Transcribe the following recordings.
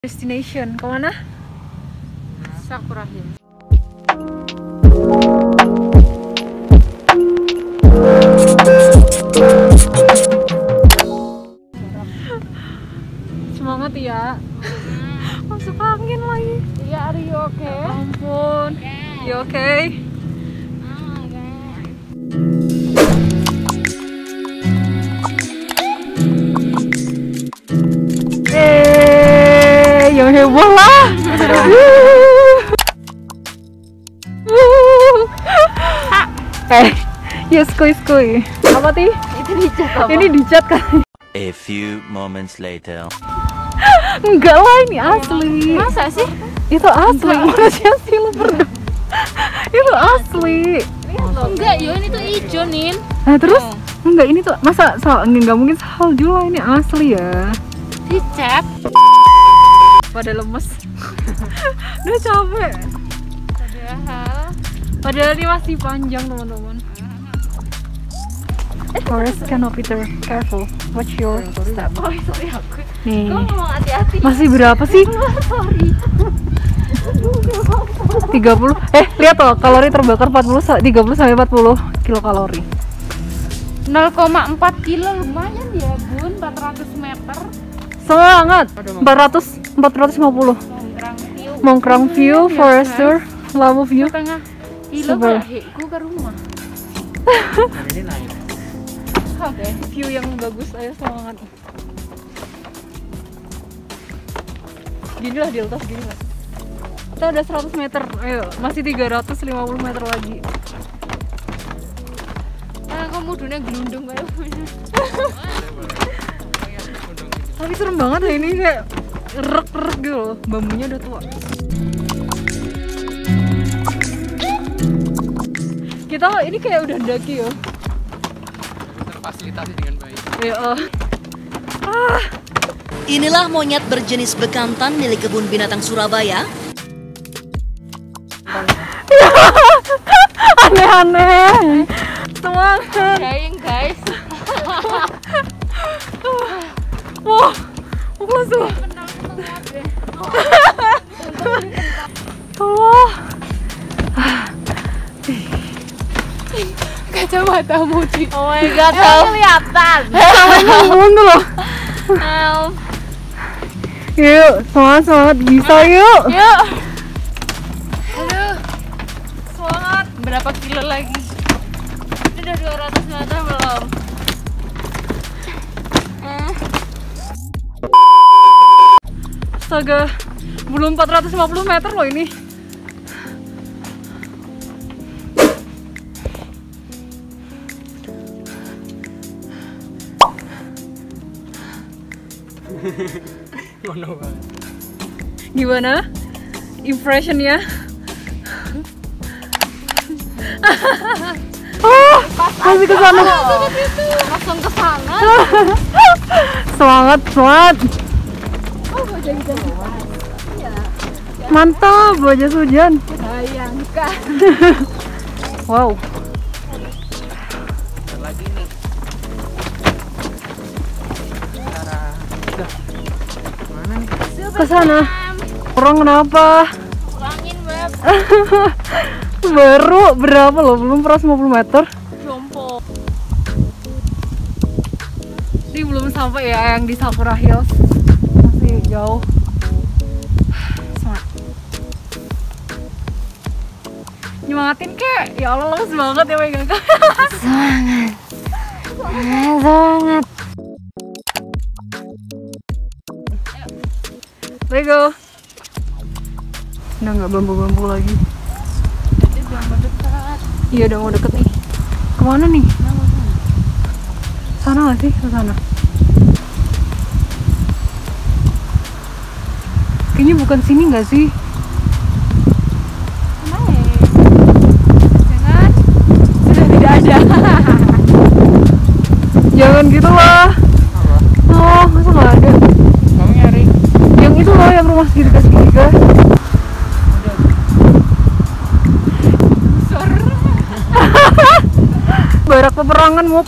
Destination kemana? Sakura Hills. Semangat ya. Masuk angin lagi. Iya, are you okay? Ya ampun. You okay? Yang heboh lah. Ya skui. Apa ti? Itu dicat apa? Ini dicat kan? A few moments later. Enggak lah, ini asli. Masa sih? Itu asli. Manusia silver. Itu asli. Enggak, yo ini tuh hijau, Nin. Nah terus? Enggak, ini tuh masa enggak mungkin salju lah, ini asli ya. Dicat. Pada lemes. Udah capek. Padahal ini masih panjang, teman-teman. Forest canopy tour, careful, watch your step. Oh, sorry aku. Nih, Gue ngomong hati-hati. masih berapa sih? Sorry. 30. Lihat tuh, kalori terbakar 30 sampai 40 kilokalori. 0,4 kilo lumayan ya, Bun. 400 meter. Semangat. 450. Mongkrang view, forest tour, lava view. Tengah kilo Sabar. balikku ke rumah. Oke. View yang bagus, ayo semangat. Gini lah di atas, gini lah. Kita udah 100 meter, ayo masih 350 meter lagi. Kamu dunia gelundung kayak Tapi serem banget ya ini, kayak rek-rek gitu loh, bambunya udah tua. Kita ini kayak udah daki ya. Terfasilitasi dengan baik. Ya, Inilah monyet berjenis bekantan milik Kebun Binatang Surabaya. Aneh-aneh. Semangat. dying, guys. Wah, aku langsung. Allah. Kacamatamu di. Oh my god, Kelihatan. namanya ngomong tuh loh. Help. Yuk, semangat, bisa yuk. Yuk. Aduh. Semangat. Berapa kilo lagi? Ini udah 200 meter belum? Astaga, belum 450 meter loh ini. Ngono banget. Gimana impressionnya? Masih ke sana. Langsung ke sana. Semangat. Mantap, bawa jas hujan. Bayangkan. Wow. Lagi nih. Mana nih? Ke sana. Orang kenapa? Kurangin, Beb. Baru berapa loh? Belum 150 meter. Jompo. Ini belum sampai ya yang di Sakura Hills. Masih jauh. Semangat. Nyemangatin kek. Ya Allah, lemes banget ya megang. Semangat. Lego. Udah nggak bambu-bambu lagi. Ini bambu dekat. Iya, udah mau deket nih. Kemana nih? Sana nggak sih? Ke sana. Kayaknya bukan sini nggak sih? Jangan. Sudah tidak ada. Jangan gitu lah. Oh, masa nggak ada? Kamu nyari? Yang itu loh, yang rumah segitiga. Barak peperangan, Muk.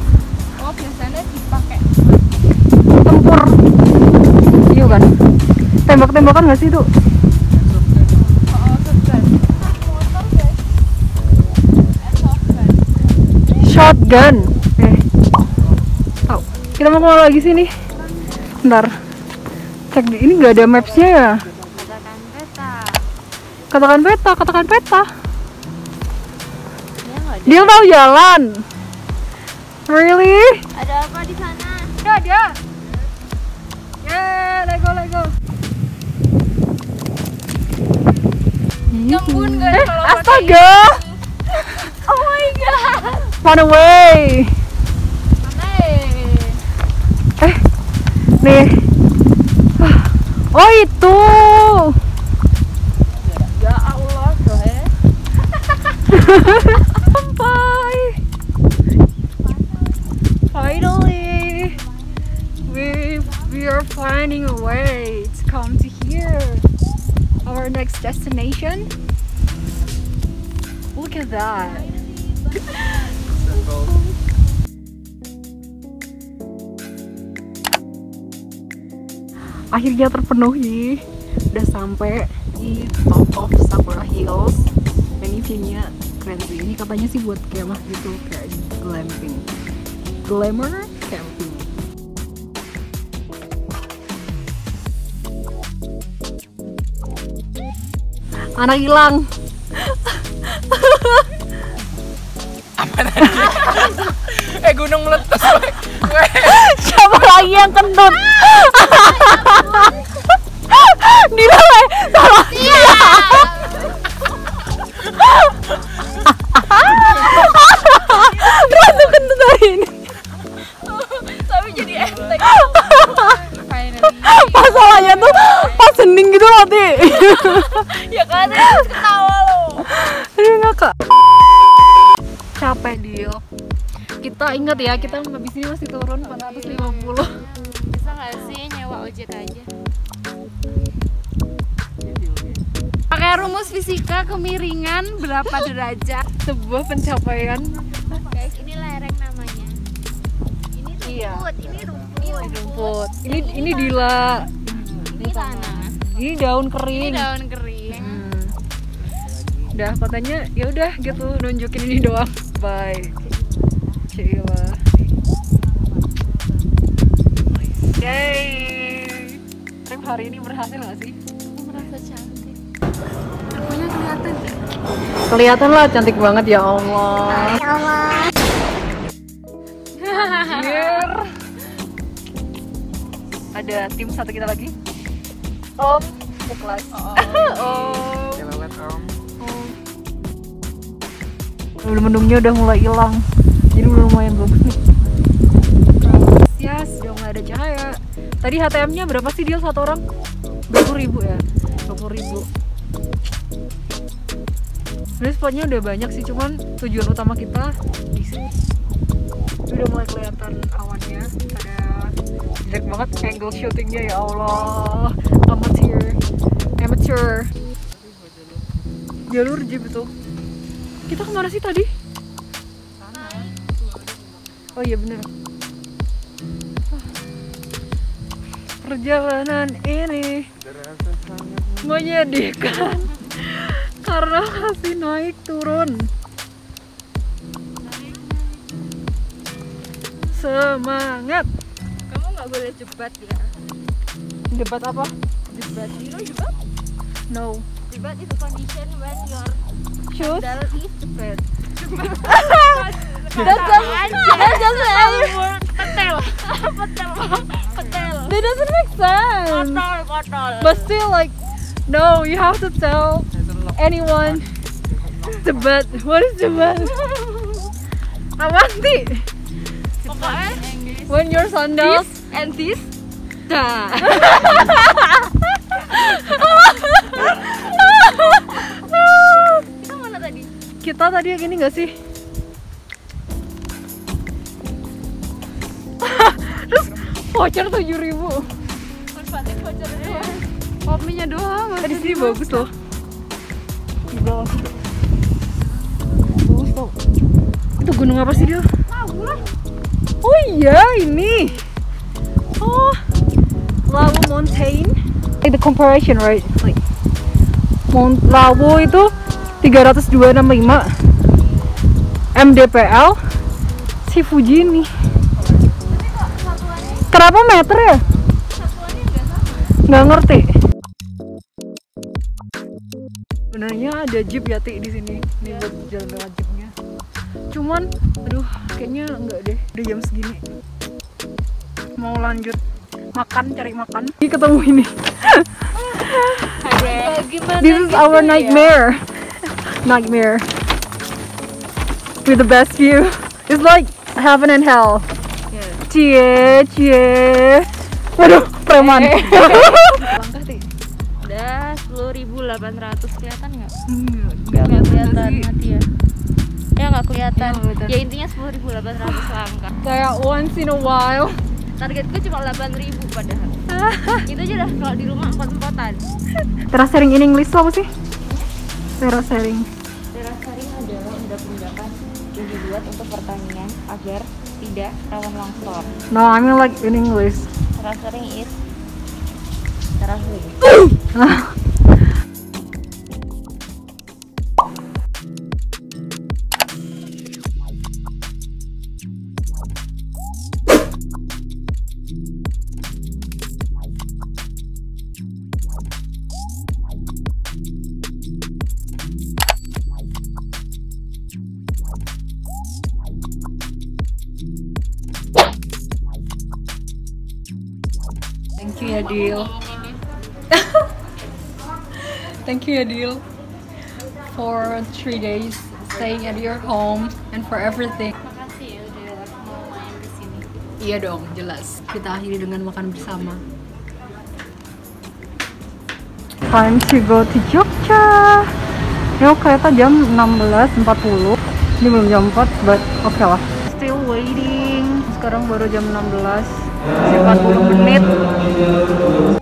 Oh, biasanya dipakai Tempur. Iya kan? Tembak-tembakan nggak sih itu? Shotgun. Oh, kita mau kemana lagi sini? Bentar. Cek ini nggak ada mapsnya ya? Katakan peta. Dia tahu jalan. Really? Ada apa di sana? Ada. Yeah, Lego. Gangguin gak ada kalau Astaga. Oh my god. Run away. Nih. Oh itu. Ya Allah, dohe. Sampai. Finally, we are finding a way to come to here. Our next destination. Look at that. Akhirnya terpenuhi, udah sampai di top of Sakura Hills. Dan ini view-nya keren sih. Ini katanya sih buat kemah gitu, kayak glamping, glamour camping. Anak hilang. Gunung meletus. Siapa lagi yang kentut? Dinilai salah dia. Rasa kentut hari ini. Tapi jadi enteng. Masalahnya tuh pas hening gitu nanti. Ya kan, terus ketawa lo. Aduh ngakak. Capek deal. Kita ingat ya, kita habis ini masih turun 450. Bisa nggak sih nyewa ojek aja? Pakai rumus fisika kemiringan berapa derajat? Sebuah pencapaian. Guys, ini lereng namanya. Ini rumput, Iya. ini rumput. Rumput. Ini dila. Ini tanah. Ini daun Ini kering. daun kering. Udah katanya ya udah gitu nunjukin ini doang. Bye. Cila. Yay. Trip hari ini berhasil nggak sih? Aku merasa cantik. Akunya kelihatan. Kelihatan lah cantik banget ya Allah. Ya Allah. Anjir. Ada tim satu kita lagi. Om, kelas. Om. Udah mendungnya udah mulai hilang. Jadi udah lumayan bagus nih. Yes, udah mulai ada cahaya. Tadi HTM-nya berapa sih deal satu orang? 20.000 ya? 20.000. Sebenarnya spotnya udah banyak sih, cuman tujuan utama kita di sini. Udah mulai kelihatan awannya. Ada jelek banget angle shootingnya ya Allah. Amateur. Jalur jeep itu. Kita kemana sih tadi? Oh iya bener. Perjalanan ini menyedihkan karena masih naik turun. Semangat. Kamu nggak boleh jebat ya. Debat apa? Jebat, you know jebat? No. Jebat itu condition when your Shoes? sandal is bad. That's just Petel. That doesn't make sense. Kotor. But still, like, no, you have to tell anyone. Debat. What is debat? Apa sih? Pokoknya When your sandals and this. Dah. Kita mana tadi? Kita tadi yang gini nggak sih? Terus voucher 7.000. Manfaatin vouchernya. Kopinya doang. Tadi sini bagus loh. Di bawah situ. Bagus tau. Itu gunung apa sih dia? Oh iya ini. Oh, Lawu Mountain. Like the comparison, right? Like Mount Lawo itu 302,65 mdpl, si Fuji ini kenapa meter ya? Nggak ngerti. Sebenarnya ada jeep ya Ti di sini. Ini buat jalan lewat jeepnya. Cuman, aduh, kayaknya enggak deh. Udah jam segini. Mau lanjut makan, cari makan. Ini ketemu ini. This is our nightmare. Nightmare. With the best view. It's like heaven and hell. Cie, cie. Waduh, preman. Langkah Ti. Udah 10.800, kelihatan nggak? Nggak Kelihatan sih. mati ya. Ya nggak kelihatan. Ya, nggak kelihatan. Ya intinya 10.800 langkah. Kayak once in a while. Targetku cuma 8.000 padahal. Itu aja dah kalau di rumah empot-empotan. Terasering in English tuh apa sih? Terasering. Terasering adalah undang-undangan yang dibuat untuk pertanian agar tidak rawan longsor. No, I mean like in English. Terasering is terasering. Thank you ya Dil. Thank you ya Dil for 3 days staying at your home and for everything. Makasih ya udah mau main di sini. Iya dong, jelas. Kita akhiri dengan makan bersama. Time to go to Jogja. Ini kereta jam 16.40. Ini belum jam 4, but oke lah. Still waiting. Sekarang baru jam 16. Masih 40 menit.